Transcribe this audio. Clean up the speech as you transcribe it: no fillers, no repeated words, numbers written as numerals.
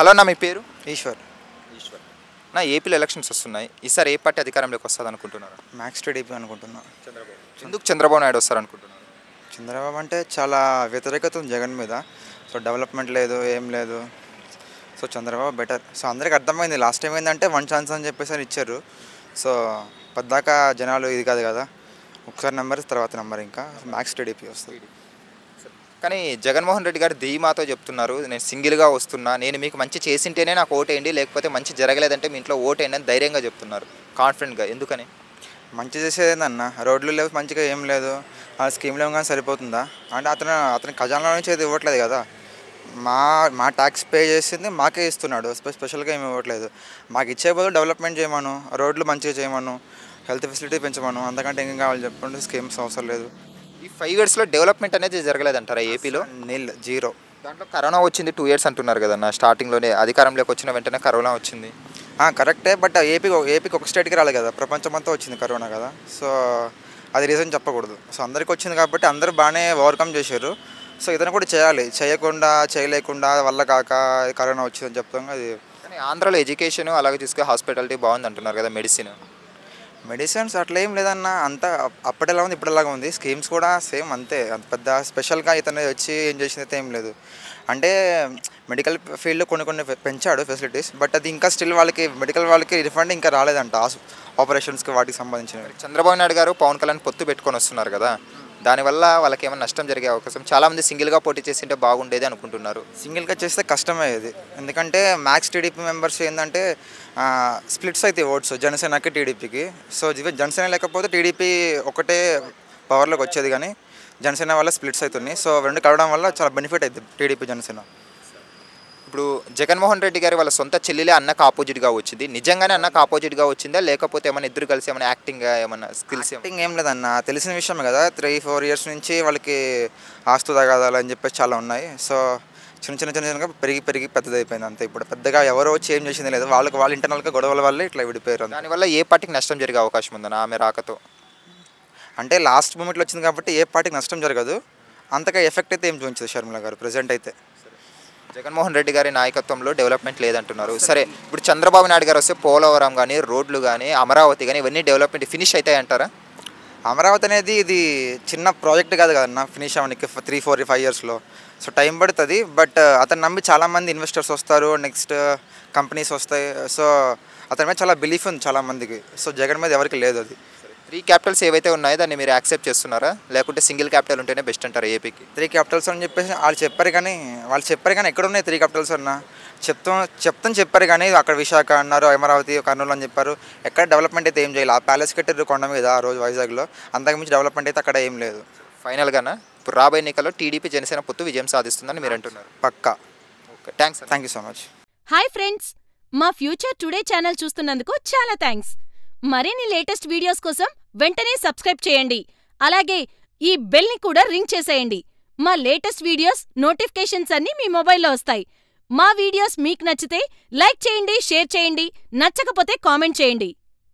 Hello అన్న, మీ పేరు? ఈశ్వర్. ఈశ్వర్. నా ఏపీలో ఎలక్షన్స్ వస్తున్నాయి. ఈసారి ఏ పార్టీ అధికారంలోకి వస్తుంది అనుకుంటున్నారు? మ్యాక్స్ టీడీపీ అనుకుంటున్నా. ఎందుకు చంద్రబాబు నాయుడు వస్తారు అనుకుంటున్నారు? చంద్రబాబు అంటే చాలా వ్యతిరేకత ఉంది జగన్ మీద. సో డెవలప్మెంట్ లేదు, ఏం లేదు. So Chandrababu better. సో అందరికి అర్థమైంది. లాస్ట్ టైం ఏంటంటే 1 ఛాన్స్ అని చెప్పేసి అని ఇచ్చారు. సో పద్దాకా జనాలు ఇది కాదు కదా, ఒకసారి నెంబర్ తర్వాత నెంబర్, ఇంకా మ్యాక్స్ టీడీపీ వస్తుంది. కానీ జగన్మోహన్ రెడ్డి గారు ధీమాతో చెప్తున్నారు, నేను సింగిల్గా వస్తున్నా, నేను మీకు మంచి చేసింటేనే నాకు ఓటేయండి, లేకపోతే మంచి జరగలేదంటే మీ ఇంట్లో ఓటేయండి అని ధైర్యంగా చెప్తున్నారు, కాన్ఫిడెంట్గా. ఎందుకని? మంచి చేసేది ఏందన్న, రోడ్లు లేవు, మంచిగా ఏం లేదు, ఆ స్కీమ్లు ఏం కానీ సరిపోతుందా అంటే అతని ఖజానాలో నుంచి అయితే ఇవ్వట్లేదు కదా. మా ట్యాక్స్ పే చేసింది మాకే ఇస్తున్నాడు, స్పెషల్గా ఏమి ఇవ్వట్లేదు. మాకు ఇచ్చే బదులు డెవలప్మెంట్ చేయమను, రోడ్లు మంచిగా చేయమను, హెల్త్ ఫెసిలిటీ పెంచమను, అంతకంటే ఏం కావాలి చెప్పండి. స్కీమ్స్ అవసరం లేదు. ఈ 5 ఇయర్స్లో డెవలప్మెంట్ అనేది జరగలేదంటారా ఏపీలో? జీరో. దాంట్లో కరోనా వచ్చింది, 2 ఇయర్స్ అంటున్నారు కదన్న. స్టార్టింగ్లోనే అధికారంలోకి వచ్చిన వెంటనే కరోనా వచ్చింది. కరెక్టే, బట్ ఏపీకి ఒక స్టేట్కి రాలేదు కదా, ప్రపంచమంతా వచ్చింది కరోనా కదా. సో అది రీజన్ చెప్పకూడదు. సో అందరికి వచ్చింది కాబట్టి అందరూ బాగానే ఓవర్కమ్ చేశారు. సో ఇతను కూడా చేయాలి, చేయలేకుండా వల్ల కాక కరోనా వచ్చిందని చెప్తాం. అది కానీ ఆంధ్రాలో ఎడ్యుకేషన్ అలాగే చూసుకుని హాస్పిటాలిటీ బాగుంది అంటున్నారు కదా, మెడిసిన్స్ అట్లా ఏం లేదన్న, అంతా అప్పటిలా ఉంది ఇప్పటిలాగా ఉంది. స్కీమ్స్ కూడా సేమ్ అంతే, అంత పెద్ద స్పెషల్గా ఇతను వచ్చి ఏం చేసింది అయితే ఏం లేదు. అంటే మెడికల్ ఫీల్డ్లో కొన్ని పెంచాడు ఫెసిలిటీస్, బట్ అది ఇంకా స్టిల్ వాళ్ళకి రిఫండ్ ఇంకా రాలేదంట ఆపరేషన్స్కి వాటికి సంబంధించినవి. చంద్రబాబు నాయుడు గారు పవన్ కళ్యాణ్ పొత్తు పెట్టుకొని వస్తున్నారు కదా, దానివల్ల వాళ్ళకి ఏమైనా నష్టం జరిగే అవకాశం? చాలామంది సింగిల్గా పోటీ చేసింటే బాగుండేది అనుకుంటున్నారు. సింగిల్గా చేస్తే కష్టమే ఇది, ఎందుకంటే మ్యాక్స్ టీడీపీ మెంబర్స్ ఏంటంటే స్ప్లిట్స్ అయితే ఓట్స్ జనసేనకి టీడీపీకి. సో జనసేన లేకపోతే టీడీపీ ఒకటే పవర్లోకి వచ్చేది, కానీ జనసేన వల్ల స్ప్లిట్స్ అవుతున్నాయి. సో రెండు కలవడం వల్ల చాలా బెనిఫిట్ అవుతుంది టీడీపీ జనసేన. ఇప్పుడు జగన్మోహన్ రెడ్డి గారి వాళ్ళ సొంత చెల్లెలే అన్నకు ఆపోజిట్గా వచ్చింది. నిజంగానే అన్నకు ఆపోజిట్గా వచ్చిందా, లేకపోతే ఏమైనా ఇద్దరు కలిసి ఏమైనా యాక్టింగ్ ఏమైనా స్కిల్స్? యాక్టింగ్ ఏం లేదన్న, తెలిసిన విషయమే కదా. 3-4 ఇయర్స్ నుంచి వాళ్ళకి ఆస్తు తగాదాలు అని చెప్పేసి చాలా ఉన్నాయి. సో చిన్నగా పెరిగి పెద్దదైపోయింది అంతే. ఇప్పుడు పెద్దగా ఎవరో వచ్చి ఏం చేసింది లేదు, వాళ్ళ ఇంటర్నల్గా గొడవల వల్ల ఇట్లా విడిపోయారు. దానివల్ల ఏ పార్టీకి నష్టం జరిగే అవకాశం ఉందన్న ఆమె రాకతో? అంటే లాస్ట్ మూమెంట్లో వచ్చింది కాబట్టి ఏ పార్టీకి నష్టం జరగదు, అంతగా ఎఫెక్ట్ అయితే ఏం చూపించదు షర్మిల గారు ప్రజెంట్ అయితే. జగన్మోహన్ రెడ్డి గారి నాయకత్వంలో డెవలప్మెంట్ లేదంటున్నారు. సరే, ఇప్పుడు చంద్రబాబు నాయుడు గారు వస్తే పోలవరం కానీ, రోడ్లు కానీ, అమరావతి కానీ ఇవన్నీ డెవలప్మెంట్ ఫినిష్ అవుతాయి అంటారా? అమరావతి అనేది ఇది చిన్న ప్రాజెక్ట్ కాదు కదన్నా, ఫినిష్ అవ్వడానికి 3-4-5 ఇయర్స్లో. సో టైం పడుతుంది, బట్ అతను నమ్మి చాలామంది ఇన్వెస్టర్స్ వస్తారు, నెక్స్ట్ కంపెనీస్ వస్తాయి. సో అతని మీద చాలా బిలీఫ్ ఉంది చాలామందికి. సో జగన్ మీద ఎవరికి లేదు. అది 3 క్యాపిటల్స్ ఏవైతే ఉన్నాయో దాన్ని మీరు యాక్సెప్ట్ చేస్తున్నారా, లేకుంటే సింగిల్ క్యాపిటల్ ఉంటేనే బెస్ట్ అంటారా ఏపీకి? 3 క్యాపిటల్స్ అని చెప్పేసి వాళ్ళు చెప్పారు కానీ ఎక్కడ ఉన్నాయి 3 క్యాపిటల్స్ అన్న? చెప్పారు కానీ అక్కడ విశాఖ అన్నారు, అమరావతి, కర్నూలు అని చెప్పారు. ఎక్కడ డెవలప్మెంట్ అయితే ఏం చేయాలి. ఆ ప్యాలెస్ కట్టారు కొండ మీద ఆ రోజు వైజాగ్లో, అంతకుమించి డెవలప్మెంట్ అయితే అక్కడ ఏం లేదు. ఫైనల్గానా ఇప్పుడు రాబోయే ఎన్నికల్లో టీడీపీ జనసేన పొత్తు విజయం సాధిస్తుందని మీరు అంటున్నారు? పక్కా. Okay, thank you so much. Hi friends, మా ఫ్యూచర్ టుడే ఛానల్ చూస్తున్నందుకు చాలా థ్యాంక్స్. మరిన్ని లేటెస్ట్ వీడియోస్ కోసం వెంటనే సబ్స్క్రైబ్ చేయండి. అలాగే ఈ బెల్ని కూడా రింగ్ చేసేయండి. మా లేటెస్ట్ వీడియోస్ నోటిఫికేషన్స్ అన్నీ మీ మొబైల్లో వస్తాయి. మా వీడియోస్ మీకు నచ్చితే లైక్ చేయండి, షేర్ చేయండి, నచ్చకపోతే కామెంట్ చేయండి.